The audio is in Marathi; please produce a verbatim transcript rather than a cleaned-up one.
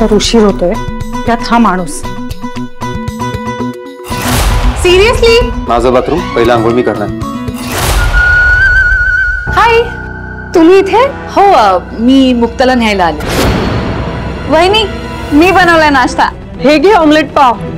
तर उशीर होतोय, त्यात हा माणूस। सिरियसली? माझं बाथरूम पहिला आंघोळ मी करणार। हाय, तुम्ही इथे? हो, मी मुक्ताला न्यायला आले। वहिनी, मी बनवलाय नाश्ता। हे घे ऑमलेट पाव।